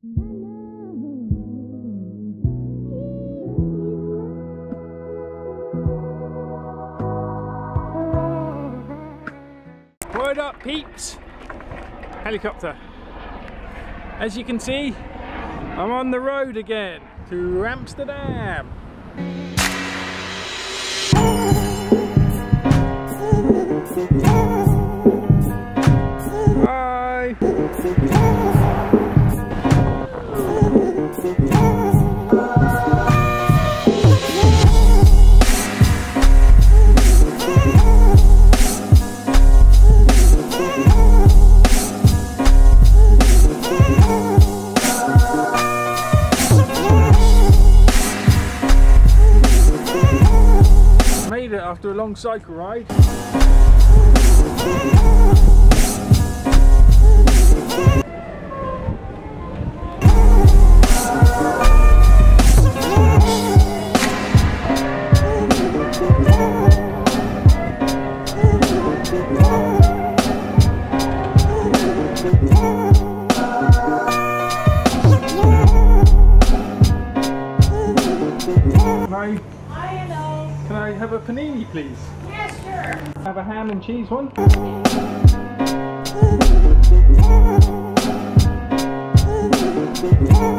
What up, peeps? Helicopter. As you can see, I'm on the road again to Amsterdam. Hi. Made it after a long cycle ride. Can I have a panini, please? Yeah, sure. Have a ham and cheese one. Yeah.